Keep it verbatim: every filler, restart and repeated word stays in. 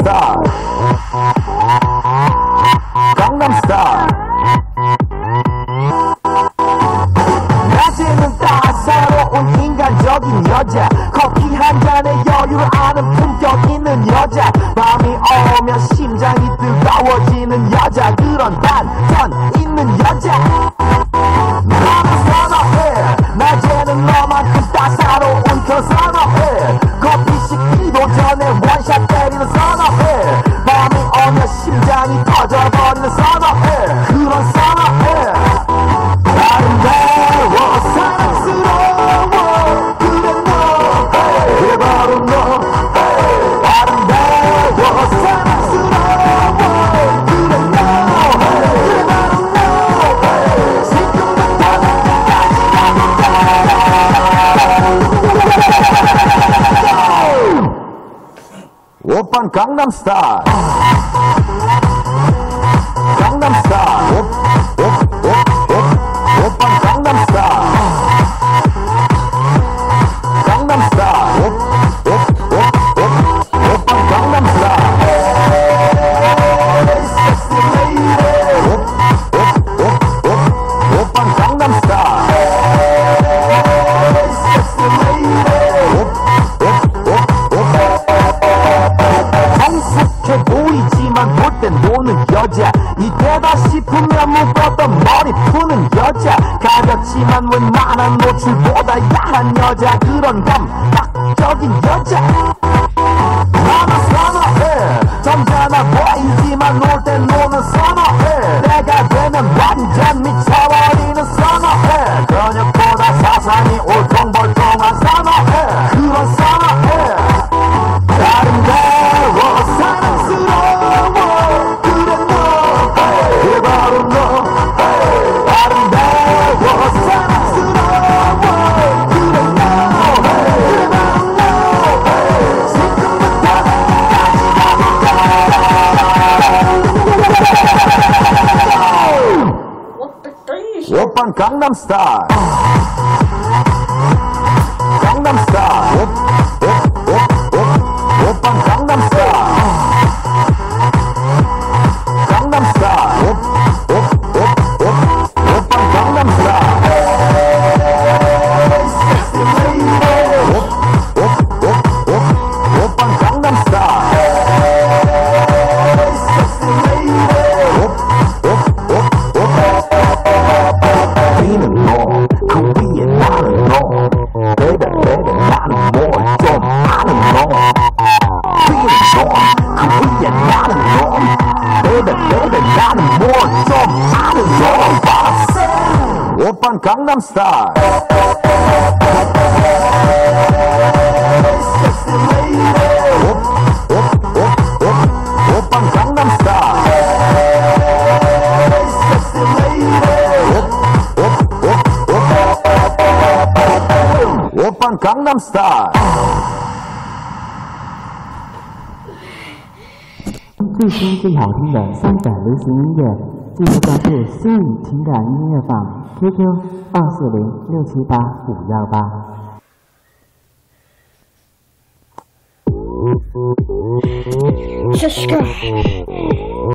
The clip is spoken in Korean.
Style Gangnam Style 낮에는 따사로운 인간적인 여자 커피 한 잔에 여유를 아는 품격 있는 여자 밤이 오면 심장이 뜨거워지는 여자 그런 반전 있는 여자 나는 선호해 낮에는 너만큼 따사로운 그 선호해 커피 식기도 전에 원샷 때리는 선호해 밤이 오면 심장이 터져버리는 선호해 그런 선호해 아름다워 사랑스러워 그래 너 그래 바로 너 아름다워 사랑스러워 그래 너 그래 바로 너 지금부터 나까지 오빤 강남 스타일 강남 스타일 오, 오, 오, 오, 오빤 강남 스타일 강남 스타일 오, 오, 오, 오, 오빤 강남 스타일 섹시 레이디 오, 오, 오, 오, 오빤 강남 스타일 섹시 레이디 오, 오, 오, 오 성숙해 보이지만 볼 땐 노는 여자 이때다 싶으면 묶었던 머리 푸는 여자 가볍지만 웬만한 노출보다 야한 여자 그런 감각적인 여자 나는 선호해 점잖아 보이지만 놀 땐 노는 선호해 내가 되면 완전 미쳐버리는 선호해 근육보다 사상이 울퉁불퉁한 선호해 그런 선호해 아름다워 사랑스러워 그래 너 그래 바로 너 아름다워 사랑스러워 그래 너 그래 바로 너 지금부터 나까지 오빤 강남 스타일 강남 스타일 오, 오, 오, 오, 오빤 강남 스타일 강남 스타일 오, 오, 오, 오, 오빤 강남 스타일 섹시 레이디 오, 오, 오, 오, 오빤 강남 스타일 섹시 레이디 오, 오, 오, 오 비는 너 그 위에 나는 너 Baby baby 나는 뭘 좀 아는 너 비는 너그 위에 나는 너 Baby baby 나는 뭘 좀 아는 너 오빤 강남 스타일 섹시 레이디 오, 오, 오, 오, 오빤 강남 스타일 섹시 레이디 오, 오, 오, 오, 오빤 강남 스타일 最新最好听的香港流行音乐，记得关注心语情感音乐坊 Q Q 二四零六七八五幺八。 Shashka.